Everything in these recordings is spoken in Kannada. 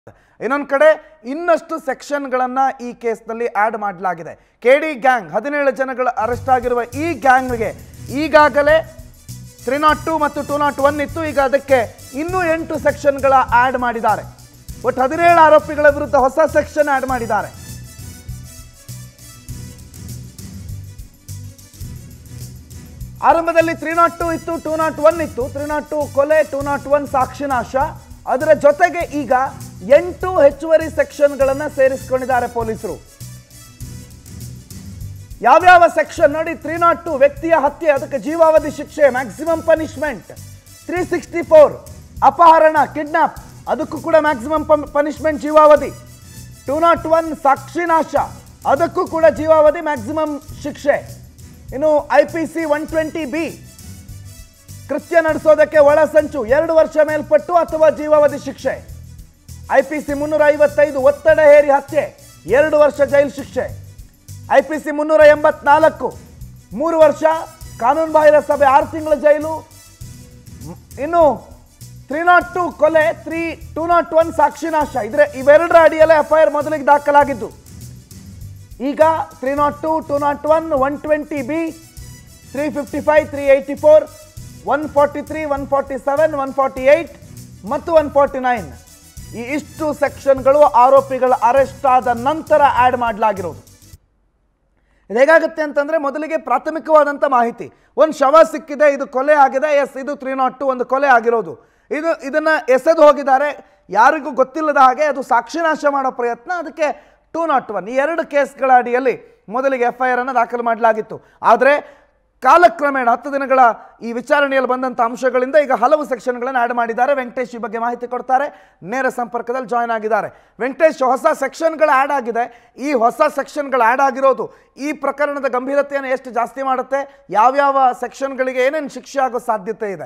ಇನ್ನೊಂದು ಕಡೆ ಇನ್ನಷ್ಟು ಸೆಕ್ಷನ್ಗಳನ್ನು ಈ ಕೇಸ್ನಲ್ಲಿ ಆ್ಯಡ್ ಮಾಡಲಾಗಿದೆ. ಕೆಡಿ ಗ್ಯಾಂಗ್ 17 ಜನಗಳ ಅರೆಸ್ಟ್ ಆಗಿರುವ ಈ ಗ್ಯಾಂಗ್ಗೆ ಈಗಾಗಲೇ 302 ಮತ್ತು 201 ಇತ್ತು. ಈಗ ಅದಕ್ಕೆ ಇನ್ನೂ 8 ಸೆಕ್ಷನ್ಗಳ ಆ್ಯಡ್ ಮಾಡಿದ್ದಾರೆ. ಒಟ್ಟು 17 ಆರೋಪಿಗಳ ವಿರುದ್ಧ ಹೊಸ ಸೆಕ್ಷನ್ ಆ್ಯಡ್ ಮಾಡಿದ್ದಾರೆ. ಆರಂಭದಲ್ಲಿ 302 ಇತ್ತು, 201 ಇತ್ತು. 302 ಕೊಲೆ, 201 ಸಾಕ್ಷಿನಾಶ. ಅದರ ಜೊತೆಗೆ ಈಗ 8 ಹೆಚ್ಚುವರಿ ಸೆಕ್ಷನ್ಗಳನ್ನು ಸೇರಿಸಿಕೊಂಡಿದ್ದಾರೆ ಪೊಲೀಸರು. ಯಾವ್ಯಾವ ಸೆಕ್ಷನ್ ನೋಡಿ. 302 ವ್ಯಕ್ತಿಯ ಹತ್ಯೆ, ಅದಕ್ಕೆ ಜೀವಾವಧಿ ಶಿಕ್ಷೆ, ಮ್ಯಾಕ್ಸಿಮಮ್ ಪನಿಷ್ಮೆಂಟ್. 364 ಅಪಹರಣ, ಕಿಡ್ನಾಪ್, ಅದಕ್ಕೂ ಕೂಡ ಮ್ಯಾಕ್ಸಿಮಮ್ ಪನಿಷ್ಮೆಂಟ್ ಜೀವಾವಧಿ. 201 ಸಾಕ್ಷಿನಾಶ, ಅದಕ್ಕೂ ಕೂಡ ಜೀವಾವಧಿ ಮ್ಯಾಕ್ಸಿಮಮ್ ಶಿಕ್ಷೆ. ಇನ್ನು IPC 120B ಕೃತ್ಯ ನಡೆಸೋದಕ್ಕೆ ಒಳಸಂಚು 2 ವರ್ಷ ಮೇಲ್ಪಟ್ಟು ಅಥವಾ ಜೀವಾವಧಿ ಶಿಕ್ಷೆ. IPC 355 ಒತ್ತಡ ಹೇರಿ ಹತ್ಯೆ 2 ವರ್ಷ ಜೈಲು ಶಿಕ್ಷೆ. IPC 384 3 ವರ್ಷ ಕಾನೂನು ಬಾಹಿರ ಸಭೆ 6 ತಿಂಗಳ ಜೈಲು. ಇನ್ನು 302 ಕೊಲೆ, 201 ಸಾಕ್ಷಿನಾಶ, ಇವೆರಡರ ಅಡಿಯಲ್ಲೇ FIR ಮೊದಲಿಗೆ ದಾಖಲಾಗಿದ್ದು. ಈಗ 302, 201, 120B, 355, 384, 143, 147, 148 ಮತ್ತು 149 ಈ ಇಷ್ಟು ಸೆಕ್ಷನ್ಗಳು ಆರೋಪಿಗಳ ಅರೆಸ್ಟ್ ಆದ ನಂತರ ಆ್ಯಡ್ ಮಾಡಲಾಗಿರೋದು. ಇದು ಹೇಗಾಗುತ್ತೆ ಅಂತಂದರೆ, ಮೊದಲಿಗೆ ಪ್ರಾಥಮಿಕವಾದಂಥ ಮಾಹಿತಿ, ಒಂದು ಶವ ಸಿಕ್ಕಿದೆ, ಇದು ಕೊಲೆ ಆಗಿದೆ, ಎಸ್ ಇದು 302 ಒಂದು ಕೊಲೆ ಆಗಿರೋದು, ಇದನ್ನು ಎಸೆದು ಹೋಗಿದ್ದಾರೆ, ಯಾರಿಗೂ ಗೊತ್ತಿಲ್ಲದ ಹಾಗೆ, ಅದು ಸಾಕ್ಷಿನಾಶ ಮಾಡೋ ಪ್ರಯತ್ನ, ಅದಕ್ಕೆ 201 ಈ 2 ಕೇಸ್ಗಳ ಅಡಿಯಲ್ಲಿ ಮೊದಲಿಗೆ FIR ಅನ್ನು ದಾಖಲು ಮಾಡಲಾಗಿತ್ತು. ಆದರೆ ಕಾಲಕ್ರಮೇಣ 10 ದಿನಗಳ ಈ ವಿಚಾರಣೆಯಲ್ಲಿ ಬಂದಂಥ ಅಂಶಗಳಿಂದ ಈಗ ಹಲವು ಸೆಕ್ಷನ್ಗಳನ್ನು ಆ್ಯಡ್ ಮಾಡಿದ್ದಾರೆ. ವೆಂಕಟೇಶ್ ಈ ಬಗ್ಗೆ ಮಾಹಿತಿ ಕೊಡ್ತಾರೆ, ನೇರ ಸಂಪರ್ಕದಲ್ಲಿ ಜಾಯ್ನ್ ಆಗಿದ್ದಾರೆ. ವೆಂಕಟೇಶ್, ಹೊಸ ಸೆಕ್ಷನ್ಗಳು ಆ್ಯಡ್ ಆಗಿದೆ. ಈ ಹೊಸ ಸೆಕ್ಷನ್ಗಳು ಆ್ಯಡ್ ಆಗಿರೋದು ಈ ಪ್ರಕರಣದ ಗಂಭೀರತೆಯನ್ನು ಎಷ್ಟು ಜಾಸ್ತಿ ಮಾಡುತ್ತೆ? ಯಾವ್ಯಾವ ಸೆಕ್ಷನ್ಗಳಿಗೆ ಏನೇನು ಶಿಕ್ಷೆ ಆಗೋ ಸಾಧ್ಯತೆ ಇದೆ?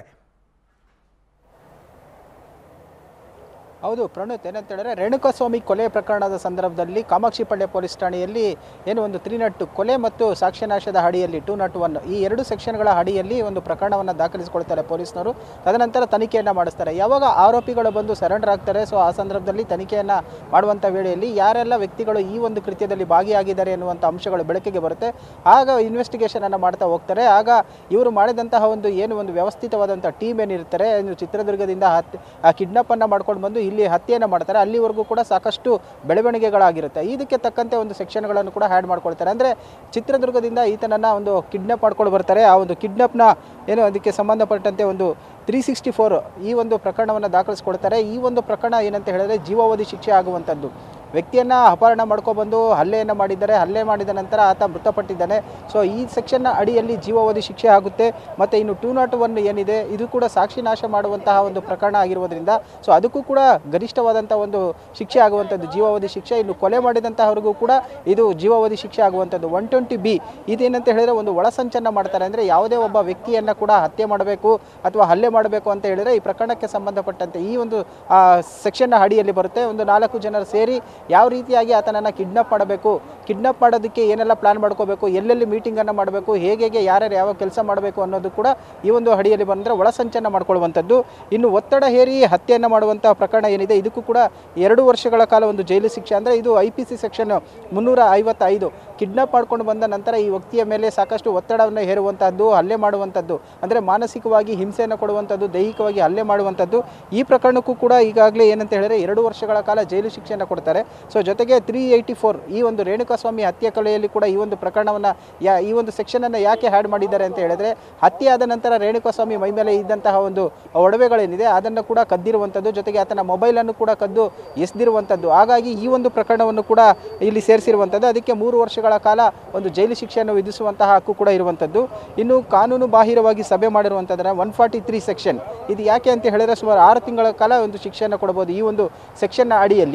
ಹೌದು ಪ್ರಣೋತ್, ಏನಂತ ಹೇಳಿದ್ರೆ ರೇಣುಕಾಸ್ವಾಮಿ ಕೊಲೆ ಪ್ರಕರಣದ ಸಂದರ್ಭದಲ್ಲಿ ಕಾಮಾಕ್ಷಿಪಾಳ್ಯ ಪೊಲೀಸ್ ಠಾಣೆಯಲ್ಲಿ ಏನು ಒಂದು 302 ಕೊಲೆ ಮತ್ತು ಸಾಕ್ಷ್ಯನಾಶದ ಅಡಿಯಲ್ಲಿ 201 ಈ 2 ಸೆಕ್ಷನ್ಗಳ ಅಡಿಯಲ್ಲಿ ಒಂದು ಪ್ರಕರಣವನ್ನು ದಾಖಲಿಸಿಕೊಳ್ತಾರೆ ಪೊಲೀಸ್ನವರು. ತದನಂತರ ತನಿಖೆಯನ್ನು ಮಾಡಿಸ್ತಾರೆ. ಯಾವಾಗ ಆರೋಪಿಗಳು ಬಂದು ಸರೆಂಡರ್ ಆಗ್ತಾರೆ, ಸೊ ಆ ಸಂದರ್ಭದಲ್ಲಿ ತನಿಖೆಯನ್ನು ಮಾಡುವಂಥ ವೇಳೆಯಲ್ಲಿ ಯಾರೆಲ್ಲ ವ್ಯಕ್ತಿಗಳು ಈ ಒಂದು ಕೃತ್ಯದಲ್ಲಿ ಭಾಗಿಯಾಗಿದ್ದಾರೆ ಎನ್ನುವಂಥ ಅಂಶಗಳು ಬೆಳಕಿಗೆ ಬರುತ್ತೆ. ಆಗ ಇನ್ವೆಸ್ಟಿಗೇಷನನ್ನು ಮಾಡ್ತಾ ಹೋಗ್ತಾರೆ. ಆಗ ಇವರು ಮಾಡಿದಂತಹ ಒಂದು ವ್ಯವಸ್ಥಿತವಾದಂಥ ಟೀಮ್ ಏನಿರ್ತಾರೆ, ಚಿತ್ರದುರ್ಗದಿಂದ ಕಿಡ್ನಾಪನ್ನು ಮಾಡ್ಕೊಂಡು ಬಂದು ಇಲ್ಲಿ ಹತ್ಯೆಯನ್ನು ಮಾಡ್ತಾರೆ. ಅಲ್ಲಿವರೆಗೂ ಕೂಡ ಸಾಕಷ್ಟು ಬೆಳವಣಿಗೆಗಳಾಗಿರುತ್ತೆ. ಇದಕ್ಕೆ ತಕ್ಕಂತೆ ಒಂದು ಸೆಕ್ಷನ್ಗಳನ್ನು ಕೂಡ ಆ್ಯಡ್ ಮಾಡ್ಕೊಳ್ತಾರೆ. ಅಂದರೆ ಚಿತ್ರದುರ್ಗದಿಂದ ಈತನನ್ನು ಒಂದು ಕಿಡ್ನಾಪ್ ಮಾಡ್ಕೊಂಡು ಬರ್ತಾರೆ. ಆ ಒಂದು ಕಿಡ್ನಾಪ್ನ ಅದಕ್ಕೆ ಸಂಬಂಧಪಟ್ಟಂತೆ ಒಂದು 364 ಈ ಒಂದು ಪ್ರಕರಣವನ್ನು ದಾಖಲಿಸ್ಕೊಳ್ತಾರೆ. ಈ ಒಂದು ಪ್ರಕರಣ ಏನಂತ ಹೇಳಿದ್ರೆ ಜೀವಾವಧಿ ಶಿಕ್ಷೆ ಆಗುವಂಥದ್ದು. ವ್ಯಕ್ತಿಯನ್ನು ಅಪಹರಣ ಮಾಡ್ಕೊಬಂದು ಹಲ್ಲೆಯನ್ನು ಮಾಡಿದ್ದಾರೆ. ಹಲ್ಲೆ ಮಾಡಿದ ನಂತರ ಆತ ಮೃತಪಟ್ಟಿದ್ದಾನೆ. ಸೊ ಈ ಸೆಕ್ಷನ್ನ ಅಡಿಯಲ್ಲಿ ಜೀವಾವಧಿ ಶಿಕ್ಷೆ ಆಗುತ್ತೆ. ಮತ್ತು ಇನ್ನು 201 ಏನಿದೆ, ಇದು ಕೂಡ ಸಾಕ್ಷಿನಾಶ ಮಾಡುವಂತಹ ಒಂದು ಪ್ರಕರಣ ಆಗಿರುವುದರಿಂದ ಸೊ ಅದಕ್ಕೂ ಕೂಡ ಗರಿಷ್ಠವಾದಂಥ ಒಂದು ಶಿಕ್ಷೆ ಆಗುವಂಥದ್ದು ಜೀವಾವಧಿ ಶಿಕ್ಷೆ. ಇನ್ನು ಕೊಲೆ ಮಾಡಿದಂತಹವರಿಗೂ ಕೂಡ ಇದು ಜೀವಾವಧಿ ಶಿಕ್ಷೆ ಆಗುವಂಥದ್ದು. 120B ಇದೇನಂತ ಹೇಳಿದ್ರೆ ಒಂದು ಒಳಸಂಚನ್ನು ಮಾಡ್ತಾರೆ. ಅಂದರೆ ಯಾವುದೇ ಒಬ್ಬ ವ್ಯಕ್ತಿಯನ್ನು ಕೂಡ ಹತ್ಯೆ ಮಾಡಬೇಕು ಅಥವಾ ಹಲ್ಲೆ ಮಾಡಬೇಕು ಅಂತ ಹೇಳಿದರೆ ಈ ಪ್ರಕರಣಕ್ಕೆ ಸಂಬಂಧಪಟ್ಟಂತೆ ಈ ಒಂದು ಸೆಕ್ಷನ್ನ ಅಡಿಯಲ್ಲಿ ಬರುತ್ತೆ. ಒಂದು 4 ಜನರು ಸೇರಿ ಯಾವ ರೀತಿಯಾಗಿ ಆತನನ್ನು ಕಿಡ್ನಾಪ್ ಮಾಡಬೇಕು, ಕಿಡ್ನಾಪ್ ಮಾಡೋದಕ್ಕೆ ಏನೆಲ್ಲ ಪ್ಲಾನ್ ಮಾಡ್ಕೋಬೇಕು, ಎಲ್ಲೆಲ್ಲಿ ಮೀಟಿಂಗನ್ನು ಮಾಡಬೇಕು, ಹೇಗೆ ಯಾರ್ಯಾರು ಯಾವ ಕೆಲಸ ಮಾಡಬೇಕು ಅನ್ನೋದು ಕೂಡ ಈ ಒಂದು ಅಡಿಯಲ್ಲಿ ಬಂದರೆ ಒಳಸಂಚನ್ನು ಮಾಡ್ಕೊಳ್ಳುವಂಥದ್ದು. ಇನ್ನು ಒತ್ತಡ ಹೇರಿ ಹತ್ಯೆಯನ್ನು ಮಾಡುವಂಥ ಪ್ರಕರಣ ಏನಿದೆ, ಇದಕ್ಕೂ ಕೂಡ 2 ವರ್ಷಗಳ ಕಾಲ ಒಂದು ಜೈಲು ಶಿಕ್ಷೆ. ಅಂದರೆ ಇದು IPC ಸೆಕ್ಷನ್ 355 ಕಿಡ್ನಾಪ್ ಮಾಡ್ಕೊಂಡು ಬಂದ ನಂತರ ಈ ವ್ಯಕ್ತಿಯ ಮೇಲೆ ಸಾಕಷ್ಟು ಒತ್ತಡವನ್ನು ಹೇರುವಂಥದ್ದು, ಹಲ್ಲೆ ಮಾಡುವಂಥದ್ದು, ಅಂದರೆ ಮಾನಸಿಕವಾಗಿ ಹಿಂಸೆಯನ್ನು ಕೊಡುವಂಥದ್ದು, ದೈಹಿಕವಾಗಿ ಹಲ್ಲೆ ಮಾಡುವಂಥದ್ದು. ಈ ಪ್ರಕರಣಕ್ಕೂ ಕೂಡ ಈಗಾಗಲೇ ಏನಂತ ಹೇಳಿದ್ರೆ 2 ವರ್ಷಗಳ ಕಾಲ ಜೈಲು ಶಿಕ್ಷೆಯನ್ನು ಕೊಡ್ತಾರೆ. ಸೊ ಜೊತೆಗೆ 384 ಈ ಒಂದು ರೇಣುಕಾಸ್ವಾಮಿ ಹತ್ಯೆ ಕೊಲೆಯಲ್ಲಿ ಕೂಡ ಈ ಒಂದು ಪ್ರಕರಣವನ್ನು ಈ ಒಂದು ಸೆಕ್ಷನನ್ನು ಯಾಕೆ ಆ್ಯಡ್ ಮಾಡಿದ್ದಾರೆ ಅಂತ ಹೇಳಿದ್ರೆ, ಹತ್ಯೆ ಆದ ನಂತರ ರೇಣುಕಾಸ್ವಾಮಿ ಮೈ ಮೇಲೆ ಇದ್ದಂತಹ ಒಂದು ಒಡವೆಗಳೇನಿದೆ ಅದನ್ನು ಕೂಡ ಕದ್ದಿರುವಂಥದ್ದು, ಜೊತೆಗೆ ಆತನ ಮೊಬೈಲನ್ನು ಕೂಡ ಕದ್ದು ಎಸೆದಿರುವಂಥದ್ದು. ಹಾಗಾಗಿ ಈ ಒಂದು ಪ್ರಕರಣವನ್ನು ಕೂಡ ಇಲ್ಲಿ ಸೇರಿಸಿರುವಂಥದ್ದು. ಅದಕ್ಕೆ 3 ವರ್ಷಗಳ ಕಾಲ ಒಂದು ಜೈಲು ಶಿಕ್ಷೆಯನ್ನು ವಿಧಿಸುವಂತಹ ಹಕ್ಕು ಕೂಡ ಇರುವಂಥದ್ದು. ಇನ್ನು ಕಾನೂನು ಬಾಹಿರವಾಗಿ ಸಭೆ ಮಾಡಿರುವಂಥದ್ದನ್ನು 143 ಸೆಕ್ಷನ್ ಇದು ಯಾಕೆ ಅಂತ ಹೇಳಿದ್ರೆ ಸುಮಾರು 6 ತಿಂಗಳ ಕಾಲ ಒಂದು ಶಿಕ್ಷೆಯನ್ನು ಕೊಡಬಹುದು ಈ ಒಂದು ಸೆಕ್ಷನ್ನ ಅಡಿಯಲ್ಲಿ.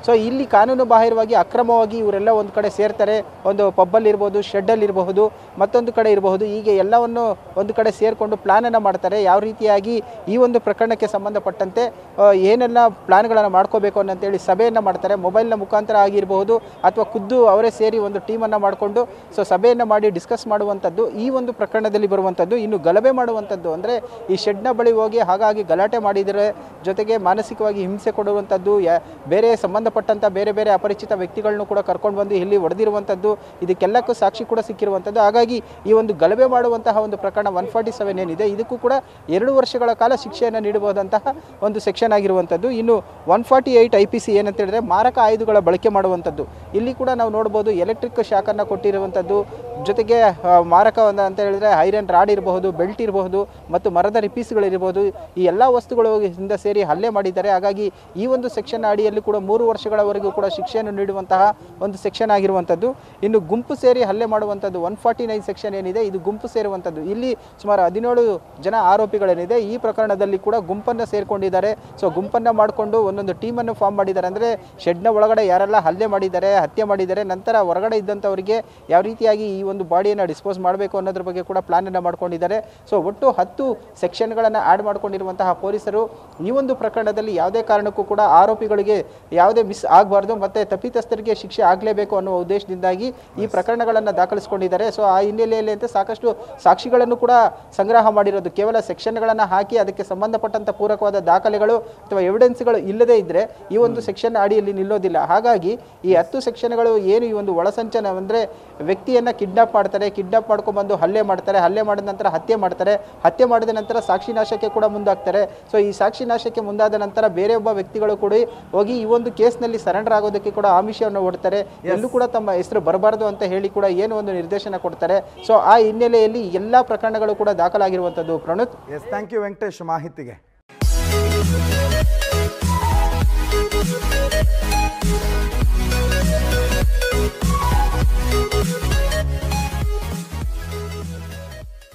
ಸೊ ಇಲ್ಲಿ ಕಾನೂನು ಬಾಹಿರವಾಗಿ ಅಕ್ರಮವಾಗಿ ಇವರೆಲ್ಲ ಒಂದು ಕಡೆ ಸೇರ್ತಾರೆ, ಒಂದು ಪಬ್ಬಲ್ಲಿ ಇರ್ಬೋದು, ಶೆಡ್ಡಲ್ಲಿ ಇರಬಹುದು, ಮತ್ತೊಂದು ಕಡೆ ಇರಬಹುದು. ಹೀಗೆ ಎಲ್ಲವನ್ನು ಒಂದು ಕಡೆ ಸೇರಿಕೊಂಡು ಪ್ಲಾನನ್ನು ಮಾಡ್ತಾರೆ. ಯಾವ ರೀತಿಯಾಗಿ ಈ ಒಂದು ಪ್ರಕರಣಕ್ಕೆ ಸಂಬಂಧಪಟ್ಟಂತೆ ಏನೆಲ್ಲ ಪ್ಲಾನ್ಗಳನ್ನು ಮಾಡ್ಕೋಬೇಕು ಅನ್ನಂತೇಳಿ ಸಭೆಯನ್ನು ಮಾಡ್ತಾರೆ. ಮೊಬೈಲ್ನ ಮುಖಾಂತರ ಆಗಿರಬಹುದು ಅಥವಾ ಖುದ್ದು ಅವರೇ ಸೇರಿ ಒಂದು ಟೀಮನ್ನು ಮಾಡಿಕೊಂಡು ಸೊ ಸಭೆಯನ್ನು ಮಾಡಿ ಡಿಸ್ಕಸ್ ಮಾಡುವಂಥದ್ದು ಈ ಒಂದು ಪ್ರಕರಣದಲ್ಲಿ ಬರುವಂಥದ್ದು. ಇನ್ನು ಗಲಭೆ ಮಾಡುವಂಥದ್ದು ಅಂದರೆ ಈ ಶೆಡ್ನ ಬಳಿ ಹೋಗಿ ಹಾಗಾಗಿ ಗಲಾಟೆ ಮಾಡಿದರೆ, ಜೊತೆಗೆ ಮಾನಸಿಕವಾಗಿ ಹಿಂಸೆ ಕೊಡುವಂಥದ್ದು, ಬೇರೆ ಸಂಬಂಧಪಟ್ಟಂಥ ಬೇರೆ ಬೇರೆ ಅಪರಿಚಿತ ವ್ಯಕ್ತಿಗಳನ್ನು ಕೂಡ ಕರ್ಕೊಂಡು ಬಂದು ಇಲ್ಲಿ ಹೊಡೆದಿರುವಂಥದ್ದು, ಇದಕ್ಕೆಲ್ಲಕ್ಕೂ ಸಾಕ್ಷಿ ಕೂಡ ಸಿಕ್ಕಿರುವಂಥದ್ದು. ಹಾಗಾಗಿ ಈ ಒಂದು ಗಲಭೆ ಮಾಡುವಂತಹ ಒಂದು ಪ್ರಕರಣ 147 ಏನಿದೆ ಇದಕ್ಕೂ ಕೂಡ 2 ವರ್ಷಗಳ ಕಾಲ ಶಿಕ್ಷೆಯನ್ನು ನೀಡಬಹುದಂತಹ ಒಂದು ಸೆಕ್ಷನ್ ಆಗಿರುವಂಥದ್ದು. ಇನ್ನು 148 IPC ಏನಂತ ಹೇಳಿದ್ರೆ ಮಾರಕ ಆಯುಧಗಳ ಬಳಕೆ ಮಾಡುವಂಥದ್ದು. ಇಲ್ಲಿ ಕೂಡ ನಾವು ನೋಡ್ಬೋದು ಎಲೆಕ್ಟ್ರಿಕ್ ಶಾಕನ್ನು ಕೊಟ್ಟಿರುವಂಥದ್ದು, ಜೊತೆಗೆ ಮಾರಕ ಅಂತ ಹೇಳಿದ್ರೆ ಐರನ್ ರಾಡ್ ಇರಬಹುದು, ಬೆಲ್ಟ್ ಇರಬಹುದು ಮತ್ತು ಮರದ ರಿಪೀಸ್ಗಳಿರ್ಬೋದು, ಈ ಎಲ್ಲ ವಸ್ತುಗಳಿಂದ ಸೇರಿ ಹಲ್ಲೆ ಮಾಡಿದ್ದಾರೆ. ಹಾಗಾಗಿ ಈ ಒಂದು ಸೆಕ್ಷನ್ ಅಡಿಯಲ್ಲಿ ಕೂಡ 3 ವರ್ಷಗಳವರೆಗೂ ಕೂಡ ಶಿಕ್ಷೆಯನ್ನು ನೀಡುವಂತಹ ಒಂದು ಸೆಕ್ಷನ್ ಆಗಿರುವಂಥದ್ದು. ಇನ್ನು ಗುಂಪು ಸೇರಿ ಹಲ್ಲೆ ಮಾಡುವಂಥದ್ದು 149 ಸೆಕ್ಷನ್ ಏನಿದೆ ಇದು ಗುಂಪು ಸೇರುವಂಥದ್ದು. ಇಲ್ಲಿ ಸುಮಾರು 17 ಜನ ಆರೋಪಿಗಳೇನಿದೆ ಈ ಪ್ರಕರಣದಲ್ಲಿ ಕೂಡ ಗುಂಪನ್ನು ಸೇರಿಕೊಂಡಿದ್ದಾರೆ. ಸೊ ಗುಂಪನ್ನು ಮಾಡಿಕೊಂಡು ಒಂದೊಂದು ಟೀಮನ್ನು ಫಾರ್ಮ್ ಮಾಡಿದ್ದಾರೆ. ಅಂದರೆ ಶೆಡ್ನ ಒಳಗಡೆ ಯಾರೆಲ್ಲ ಹಲ್ಲೆ ಮಾಡಿದ್ದಾರೆ, ಹತ್ಯೆ ಮಾಡಿದ್ದಾರೆ, ನಂತರ ಹೊರಗಡೆ ಇದ್ದಂಥವರಿಗೆ ಯಾವ ರೀತಿಯಾಗಿ ಈ ಒಂದು ಬಾಡಿಯನ್ನು ಡಿಸ್ಪೋಸ್ ಮಾಡಬೇಕು ಅನ್ನೋದ್ರ ಬಗ್ಗೆ ಕೂಡ ಪ್ಲಾನನ್ನು ಮಾಡ್ಕೊಂಡಿದ್ದಾರೆ. ಸೊ ಒಟ್ಟು 10 ಸೆಕ್ಷನ್ಗಳನ್ನು ಆ್ಯಡ್ ಮಾಡ್ಕೊಂಡಿರುವಂತಹ ಪೊಲೀಸರು ಈ ಒಂದು ಪ್ರಕರಣದಲ್ಲಿ ಯಾವುದೇ ಕಾರಣಕ್ಕೂ ಕೂಡ ಆರೋಪಿಗಳಿಗೆ ಯಾವುದೇ ಮಿಸ್ ಆಗಬಾರ್ದು ಮತ್ತು ತಪ್ಪಿತಸ್ಥರಿಗೆ ಶಿಕ್ಷೆ ಆಗಲೇಬೇಕು ಅನ್ನುವ ಉದ್ದೇಶದಿಂದಾಗಿ ಈ ಪ್ರಕರಣಗಳನ್ನು ದಾಖಲಿಸಿಕೊಂಡಿದ್ದಾರೆ. ಸೊ ಆ ಹಿನ್ನೆಲೆಯಲ್ಲಿ ಅಂತ ಸಾಕಷ್ಟು ಸಾಕ್ಷಿಗಳನ್ನು ಕೂಡ ಸಂಗ್ರಹ ಮಾಡಿರೋದು. ಕೇವಲ ಸೆಕ್ಷನ್ಗಳನ್ನು ಹಾಕಿ ಅದಕ್ಕೆ ಸಂಬಂಧಪಟ್ಟಂಥ ಪೂರಕವಾದ ದಾಖಲೆಗಳು ಅಥವಾ ಎವಿಡೆನ್ಸ್ಗಳು ಇಲ್ಲದೇ ಇದ್ದರೆ ಈ ಒಂದು ಸೆಕ್ಷನ್ ಅಡಿಯಲ್ಲಿ ನಿಲ್ಲೋದಿಲ್ಲ. ಹಾಗಾಗಿ ಈ 10 ಸೆಕ್ಷನ್ಗಳು ಏನು ಈ ಒಂದು ಒಳಸಂಚನ ಅಂದರೆ ವ್ಯಕ್ತಿಯನ್ನು ಕಿಡ್ನಾಪ್ ಮಾಡ್ತಾರೆ, ಕಿಡ್ನಾಪ್ ಮಾಡ್ಕೊಂಡ್ಬಂದು ಹಲ್ಲೆ ಮಾಡ್ತಾರೆ, ಹಲ್ಲೆ ಮಾಡಿದ ನಂತರ ಹತ್ಯೆ ಮಾಡ್ತಾರೆ, ಹತ್ಯೆ ಮಾಡಿದ ನಂತರ ಸಾಕ್ಷಿ ನಾಶಕ್ಕೆ ಕೂಡ ಮುಂದಾಗ್ತಾರೆ. ಸೊ ಈ ಸಾಕ್ಷಿ ನಾಶಕ್ಕೆ ಮುಂದಾದ ನಂತರ ಬೇರೆ ಒಬ್ಬ ವ್ಯಕ್ತಿಗಳು ಕೂಡ ಹೋಗಿ ಈ ಒಂದು ಕೇಸ್ನಲ್ಲಿ ಸರೆಂಡರ್ ಆಗೋದಕ್ಕೆ ಕೂಡ ಆಮಿಷವನ್ನು ಒಡ್ತಾರೆ, ಎಲ್ಲೂ ಕೂಡ ತಮ್ಮ ಹೆಸರು ಬರಬಾರ್ದು ಅಂತ ಹೇಳಿ ಕೂಡ ಏನು ಒಂದು ನಿರ್ದೇಶನ ಕೊಡ್ತಾರೆ. ಸೊ ಆ ಹಿನ್ನೆಲೆಯಲ್ಲಿ ಎಲ್ಲ ಪ್ರಕರಣಗಳು ಕೂಡ ದಾಖಲಾಗಿರುವಂಥದ್ದು. Pranuth, yes, thank you Venkatesh ಮಾಹಿತಿಗೆ.